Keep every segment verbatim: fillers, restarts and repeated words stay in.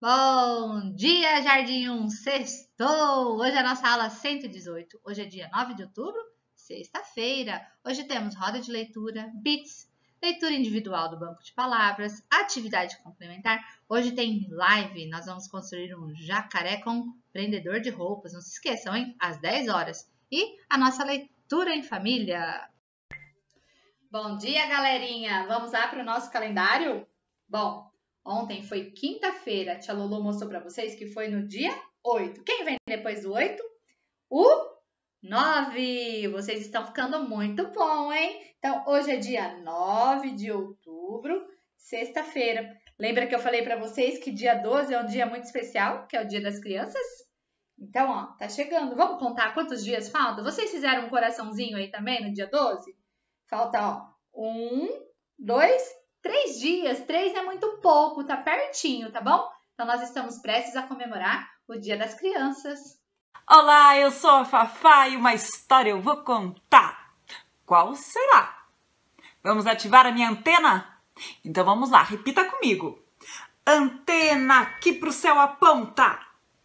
Bom dia, Jardim um, sextou! Hoje é a nossa aula cento e dezoito. Hoje é dia nove de outubro, sexta-feira. Hoje temos roda de leitura, bits, leitura individual do banco de palavras, atividade complementar. Hoje tem live, nós vamos construir um jacaré com prendedor de roupas. Não se esqueçam, hein? Às dez horas. E a nossa leitura em família. Bom dia, galerinha! Vamos lá para o nosso calendário? Bom, ontem foi quinta-feira, a tia Lolo mostrou para vocês que foi no dia oito. Quem vem depois do oito? O nove. Vocês estão ficando muito bom, hein? Então, hoje é dia nove de outubro, sexta-feira. Lembra que eu falei para vocês que dia doze é um dia muito especial, que é o dia das crianças? Então, ó, tá chegando. Vamos contar quantos dias faltam? Vocês fizeram um coraçãozinho aí também no dia doze? Falta, ó, um, dois, três dias. Três é muito pouco, tá pertinho, tá bom? Então, nós estamos prestes a comemorar o Dia das Crianças. Olá, eu sou a Fafá e uma história eu vou contar. Qual será? Vamos ativar a minha antena? Então, vamos lá, repita comigo. Antena aqui pro céu aponta.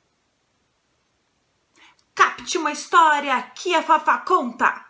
Capte uma história que a Fafá conta.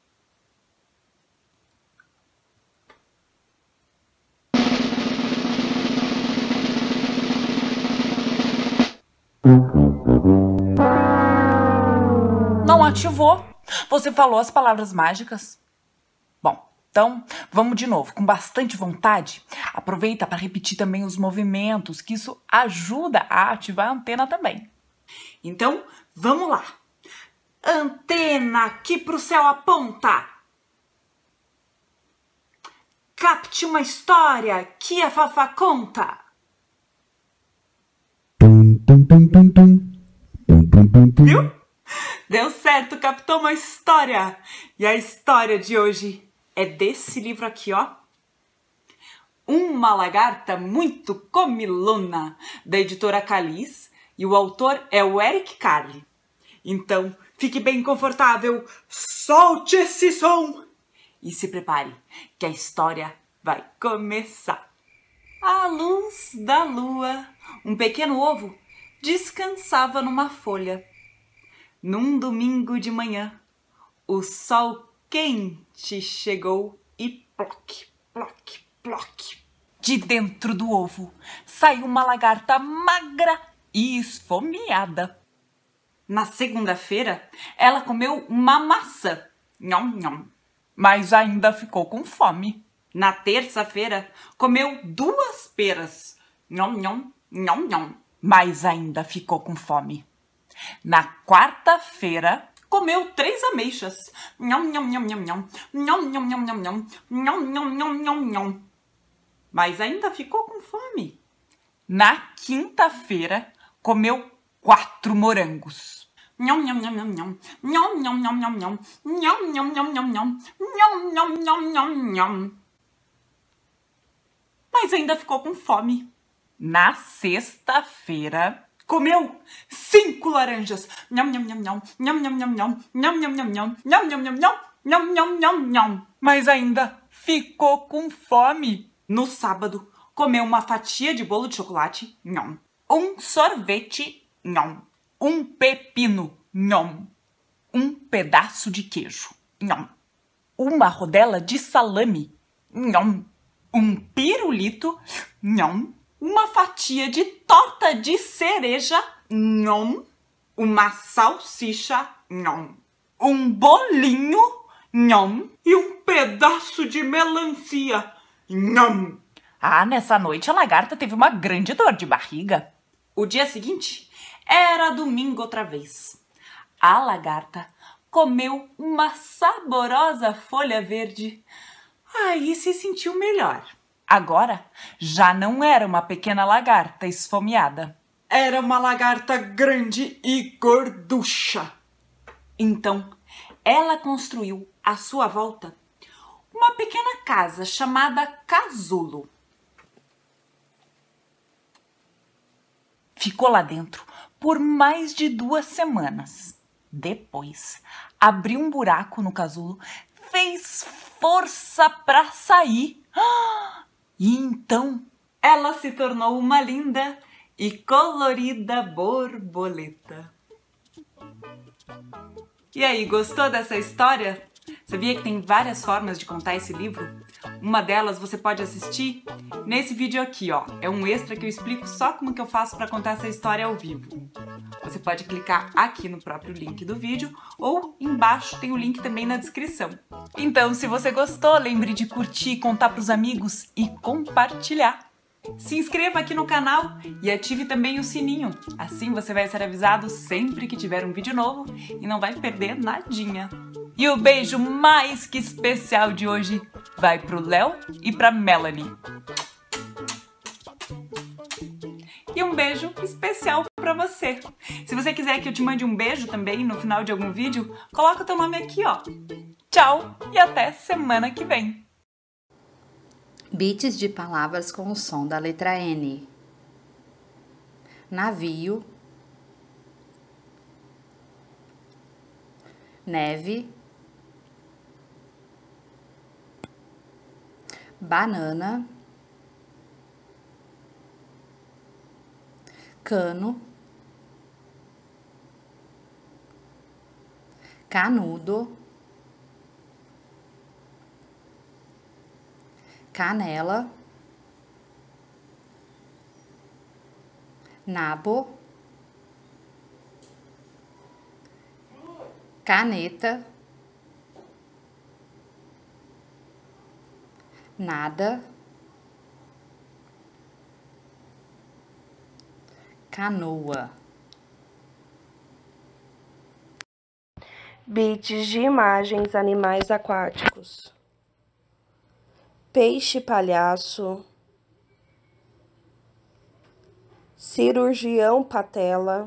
Não ativou. Você falou as palavras mágicas. Bom, então vamos de novo, com bastante vontade. Aproveita para repetir também os movimentos, que isso ajuda a ativar a antena também. Então, vamos lá. Antena aqui pro céu aponta. Capte uma história que a Fafá conta. Viu? Deu certo, captou uma história. E a história de hoje é desse livro aqui, ó. Uma Lagarta Muito Comilona, da editora Calis. E o autor é o Eric Carle. Então, fique bem confortável, solte esse som e se prepare, que a história vai começar. À luz da lua, um pequeno ovo descansava numa folha. Num domingo de manhã, o sol quente chegou e ploc, ploc, ploc. De dentro do ovo saiu uma lagarta magra e esfomeada. Na segunda-feira, ela comeu uma maçã, nham, nham, mas ainda ficou com fome. Na terça-feira, comeu duas peras, nham, nham, nham, nham, mas ainda ficou com fome. Na quarta-feira, comeu três ameixas, nham, nham, nham, nham, nham, nham, nham, nham, nham, nham, nham, nham, nham, nham, nham, mas ainda ficou com fome. Na quinta-feira, comeu quatro morangos. Nham, nham, nham, nham, nham, nham, nham, nham, nham, nham, nham, nham, nham, nham, nham, nham, nham, nham, nham, mas ainda ficou com fome. Na sexta-feira, comeu cinco laranjas. Nham, nham, nham, nham, nham, nham, nham, nham, nham, nham, nham, nham, nham, nham, nham, nham, nham, nham, nham, mas ainda ficou com fome. No sábado, comeu uma fatia de bolo de chocolate, nham, um sorvete, nham, um pepino, nham, um pedaço de queijo, nham, uma rodela de salame, nham, um pirulito, nham, uma fatia de torta de cereja, nham, uma salsicha, nham, um bolinho, nham, e um pedaço de melancia, nham. Ah, nessa noite a lagarta teve uma grande dor de barriga. O dia seguinte era domingo outra vez. A lagarta comeu uma saborosa folha verde. Aí se sentiu melhor. Agora já não era uma pequena lagarta esfomeada. Era uma lagarta grande e gorducha. Então, ela construiu à sua volta uma pequena casa chamada casulo. Ficou lá dentro por mais de duas semanas. Depois, abriu um buraco no casulo, fez força para sair. E então, ela se tornou uma linda e colorida borboleta. E aí, gostou dessa história? Sabia que tem várias formas de contar esse livro? Uma delas você pode assistir nesse vídeo aqui, ó. É um extra que eu explico só como que eu faço para contar essa história ao vivo. Você pode clicar aqui no próprio link do vídeo ou embaixo tem o link também na descrição. Então, se você gostou, lembre de curtir, contar para os amigos e compartilhar. Se inscreva aqui no canal e ative também o sininho. Assim você vai ser avisado sempre que tiver um vídeo novo e não vai perder nadinha. E o beijo mais que especial de hoje vai pro Léo e pra Melanie. E um beijo especial pra você. Se você quiser que eu te mande um beijo também no final de algum vídeo, coloca o teu nome aqui, ó. Tchau e até semana que vem. Beats de palavras com o som da letra N. Navio, neve, banana, cano, canudo, canela, nabo, caneta, nada, canoa. Bits de imagens animais aquáticos. Peixe palhaço, cirurgião patela,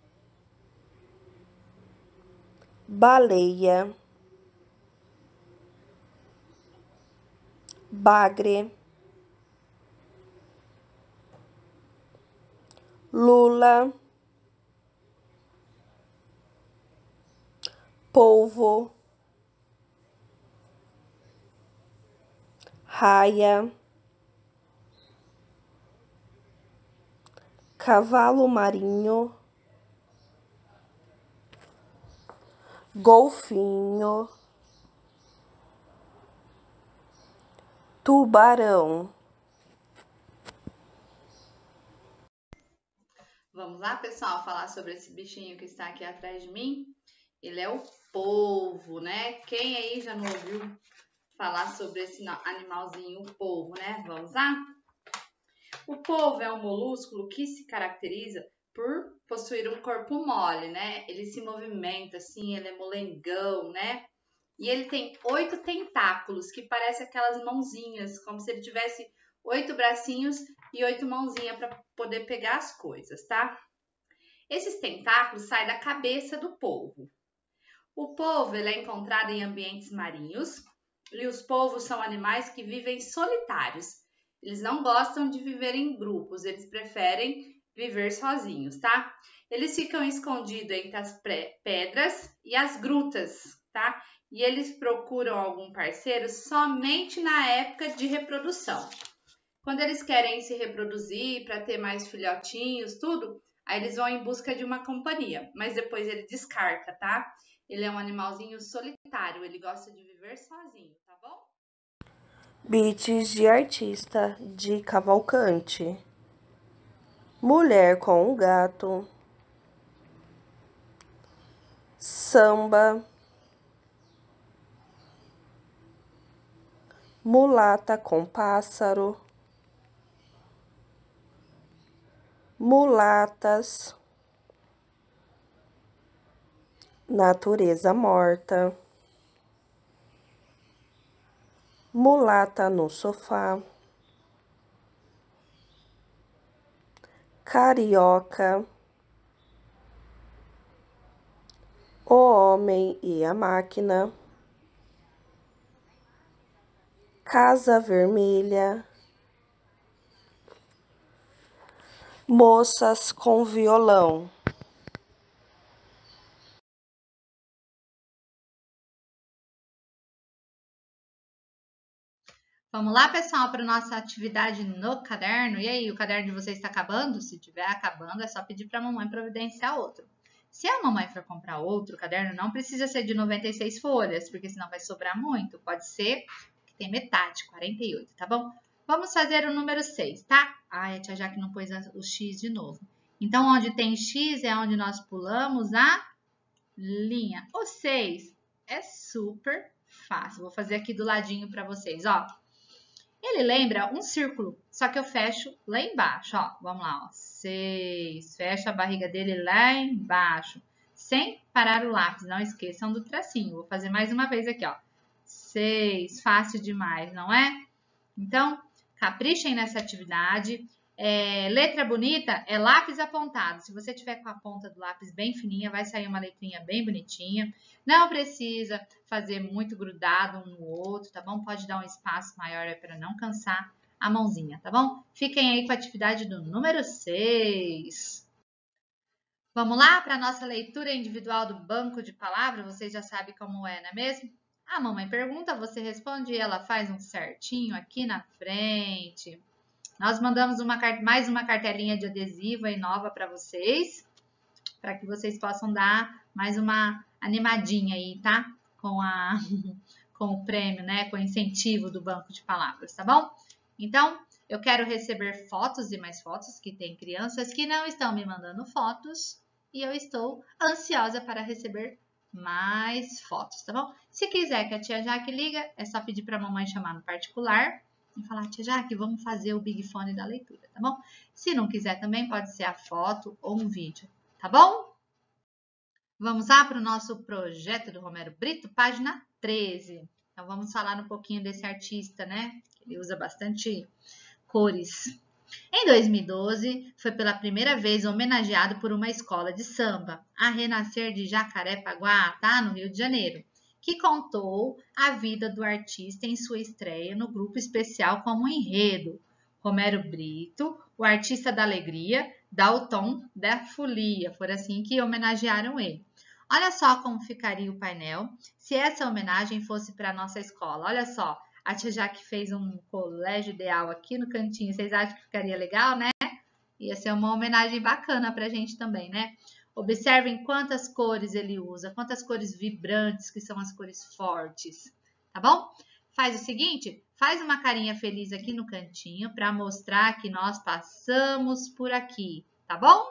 baleia, bagre, lula, polvo, raia, cavalo marinho, golfinho, tubarão. Vamos lá, pessoal, falar sobre esse bichinho que está aqui atrás de mim? Ele é o polvo, né? Quem aí já não ouviu falar sobre esse animalzinho, o polvo, né? Vamos lá? O polvo é um molúsculo que se caracteriza por possuir um corpo mole, né? Ele se movimenta assim, ele é molengão, né? E ele tem oito tentáculos, que parecem aquelas mãozinhas, como se ele tivesse oito bracinhos e oito mãozinhas para poder pegar as coisas, tá? Esses tentáculos saem da cabeça do polvo. O polvo ele é encontrado em ambientes marinhos e os polvos são animais que vivem solitários. Eles não gostam de viver em grupos, eles preferem viver sozinhos, tá? Eles ficam escondidos entre as pedras e as grutas, tá? E eles procuram algum parceiro somente na época de reprodução. Quando eles querem se reproduzir para ter mais filhotinhos, tudo, aí eles vão em busca de uma companhia, mas depois ele descarta, tá? Ele é um animalzinho solitário, ele gosta de viver sozinho, tá bom? Bits de artista de Cavalcante. Mulher com um gato. Samba. Mulata com pássaro. Mulatas. Natureza morta. Mulata no sofá. Carioca. O homem e a máquina. Casa vermelha. Moças com violão. Vamos lá, pessoal, para nossa atividade no caderno. E aí, o caderno de vocês está acabando? Se estiver acabando, é só pedir para a mamãe providenciar outro. Se a mamãe for comprar outro caderno, não precisa ser de noventa e seis folhas, porque senão vai sobrar muito. Pode ser que tem metade, quarenta e oito, tá bom? Vamos fazer o número seis, tá? Ai, a tia Jaque não pôs o X de novo. Então, onde tem X é onde nós pulamos a linha. O seis é super fácil. Vou fazer aqui do ladinho para vocês, ó. Ele lembra um círculo, só que eu fecho lá embaixo, ó. Vamos lá, ó. seis. Fecha a barriga dele lá embaixo, sem parar o lápis. Não esqueçam do tracinho. Vou fazer mais uma vez aqui, ó. seis. Fácil demais, não é? Então, caprichem nessa atividade. É, letra bonita é lápis apontado. Se você tiver com a ponta do lápis bem fininha, vai sair uma letrinha bem bonitinha. Não precisa fazer muito grudado um no outro, tá bom? Pode dar um espaço maior para não cansar a mãozinha, tá bom? Fiquem aí com a atividade do número seis. Vamos lá para a nossa leitura individual do banco de palavras. Vocês já sabem como é, não é mesmo? A mamãe pergunta, você responde e ela faz um certinho aqui na frente. Nós mandamos uma, mais uma cartelinha de adesivo aí nova para vocês, para que vocês possam dar mais uma animadinha aí, tá? Com, a, com o prêmio, né? Com o incentivo do banco de palavras, tá bom? Então, eu quero receber fotos e mais fotos, que tem crianças que não estão me mandando fotos, e eu estou ansiosa para receber mais fotos, tá bom? Se quiser que a tia Jaque liga, é só pedir para a mamãe chamar no particular e falar, tia Jaque, vamos fazer o Big Fone da leitura, tá bom? Se não quiser também, pode ser a foto ou um vídeo, tá bom? Vamos lá para o nosso projeto do Romero Brito, página treze. Então, vamos falar um pouquinho desse artista, né? Ele usa bastante cores. Em dois mil e doze, foi pela primeira vez homenageado por uma escola de samba, a Renascer de Jacarepaguá, tá? No Rio de Janeiro, que contou a vida do artista em sua estreia no grupo especial como enredo. Romero Brito, o artista da alegria, dá o tom da folia. Foi assim que homenagearam ele. Olha só como ficaria o painel se essa homenagem fosse para a nossa escola. Olha só, a tia Jaque fez um colégio ideal aqui no cantinho. Vocês acham que ficaria legal, né? Ia ser uma homenagem bacana para a gente também, né? Observem quantas cores ele usa, quantas cores vibrantes, que são as cores fortes, tá bom? Faz o seguinte, faz uma carinha feliz aqui no cantinho para mostrar que nós passamos por aqui, tá bom?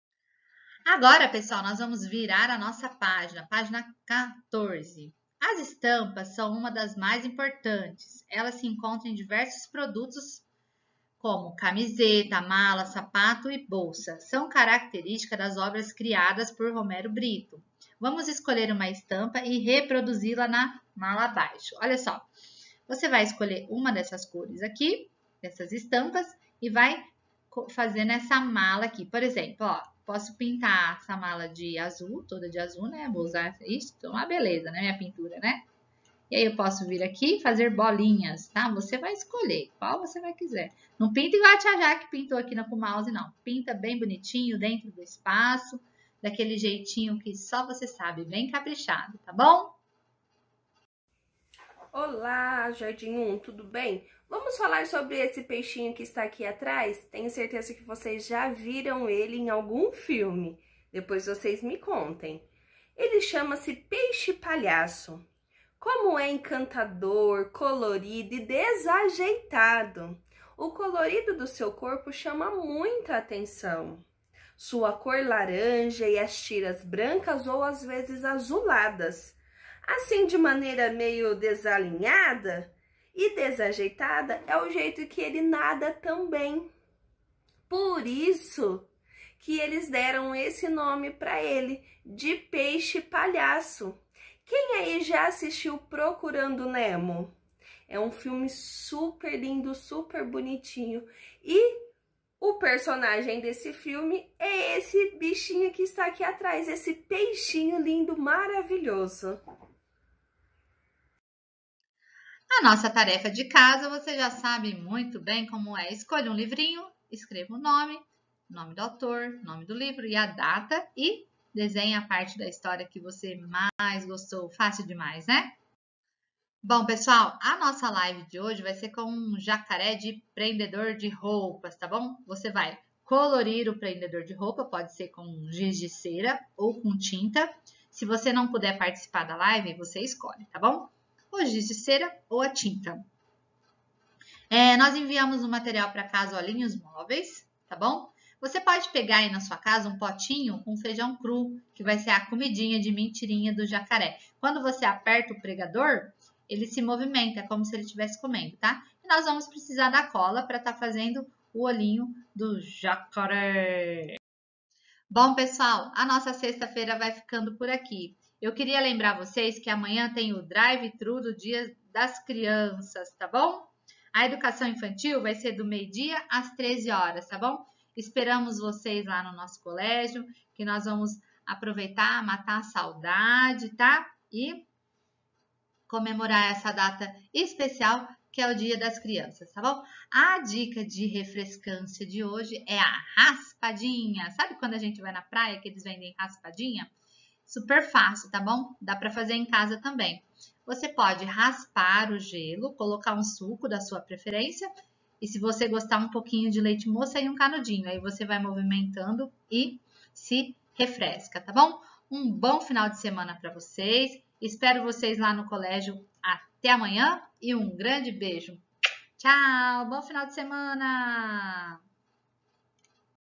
Agora, pessoal, nós vamos virar a nossa página, página quatorze. As estampas são uma das mais importantes. Elas se encontram em diversos produtos como camiseta, mala, sapato e bolsa. São características das obras criadas por Romero Brito. Vamos escolher uma estampa e reproduzi-la na mala abaixo. Olha só, você vai escolher uma dessas cores aqui, dessas estampas, e vai fazer nessa mala aqui. Por exemplo, ó, posso pintar essa mala de azul, toda de azul, né? Vou usar isso, então, uma beleza, né? Minha pintura, né? E aí eu posso vir aqui e fazer bolinhas, tá? Você vai escolher qual você vai quiser. Não pinta igual a tia Jaque pintou aqui com o mouse, não. Pinta bem bonitinho dentro do espaço, daquele jeitinho que só você sabe, bem caprichado, tá bom? Olá, Jardim um, tudo bem? Vamos falar sobre esse peixinho que está aqui atrás? Tenho certeza que vocês já viram ele em algum filme. Depois vocês me contem. Ele chama-se peixe palhaço. Como é encantador, colorido e desajeitado. O colorido do seu corpo chama muita atenção. Sua cor laranja e as tiras brancas ou às vezes azuladas. Assim, de maneira meio desalinhada e desajeitada, é o jeito que ele nada também. Por isso que eles deram esse nome para ele, de peixe palhaço. Quem aí já assistiu Procurando Nemo? É um filme super lindo, super bonitinho. E o personagem desse filme é esse bichinho que está aqui atrás, esse peixinho lindo, maravilhoso. A nossa tarefa de casa, você já sabe muito bem como é. Escolha um livrinho, escreva o nome, nome do autor, nome do livro e a data e desenhe a parte da história que você mais gostou. Fácil demais, né? Bom, pessoal, a nossa live de hoje vai ser com um jacaré de prendedor de roupas, tá bom? Você vai colorir o prendedor de roupa, pode ser com giz de cera ou com tinta. Se você não puder participar da live, você escolhe, tá bom? O giz de cera ou a tinta. É, nós enviamos o material para casa Olhinhos Móveis, tá bom? Você pode pegar aí na sua casa um potinho com feijão cru, que vai ser a comidinha de mentirinha do jacaré. Quando você aperta o pregador, ele se movimenta, é como se ele estivesse comendo, tá? E nós vamos precisar da cola para estar tá fazendo o olhinho do jacaré. Bom, pessoal, a nossa sexta-feira vai ficando por aqui. Eu queria lembrar vocês que amanhã tem o drive-thru do Dia das Crianças, tá bom? A educação infantil vai ser do meio-dia às treze horas, tá bom? Esperamos vocês lá no nosso colégio, que nós vamos aproveitar, matar a saudade, tá? E comemorar essa data especial que é o Dia das Crianças, tá bom? A dica de refrescância de hoje é a raspadinha. Sabe quando a gente vai na praia que eles vendem raspadinha? Super fácil, tá bom? Dá para fazer em casa também. Você pode raspar o gelo, colocar um suco da sua preferência e se você gostar um pouquinho de leite moça e um canudinho, aí você vai movimentando e se refresca, tá bom? Um bom final de semana para vocês. Espero vocês lá no colégio. Até amanhã e um grande beijo. Tchau, bom final de semana!